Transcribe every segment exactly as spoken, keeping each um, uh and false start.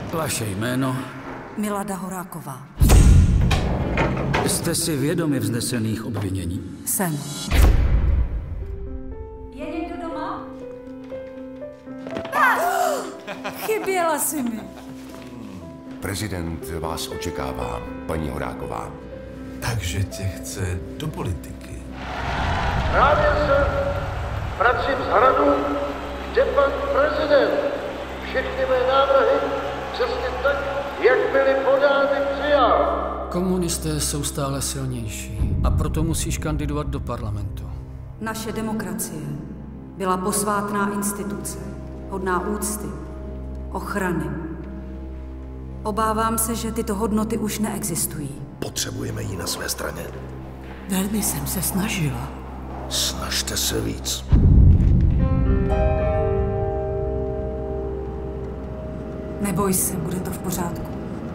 Vaše jméno? Milada Horáková. Jste si vědomi vznesených obvinění? Jsem. Je někdo doma? Chyběla si mi. Prezident vás očekává, paní Horáková. Takže tě chce do politiky. Právě se vracím z hradu, kde pan prezident všechny mé návrhy přesně tak, jak byly podány, přijal. Komunisté jsou stále silnější a proto musíš kandidovat do parlamentu. Naše demokracie byla posvátná instituce, hodná úcty, ochrany. Obávám se, že tyto hodnoty už neexistují. Potřebujeme ji na své straně. Velmi jsem se snažila. Snažte se víc. Neboj se, bude to v pořádku.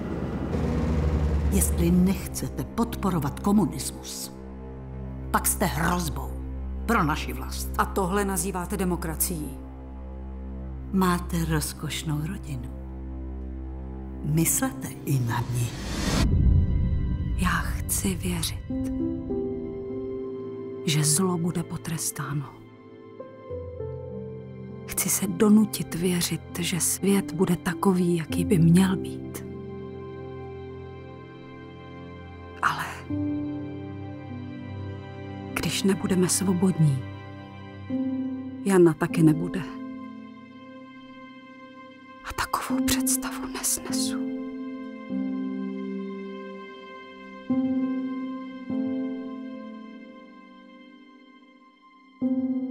Jestli nechcete podporovat komunismus, pak jste hrozbou pro naši vlast. A tohle nazýváte demokracií. Máte rozkošnou rodinu. Myslete i na ní. Já chci věřit, že zlo bude potrestáno. Chci se donutit věřit, že svět bude takový, jaký by měl být. Ale když nebudeme svobodní, Jana taky nebude. A takovou představu nesnesu. Thank you.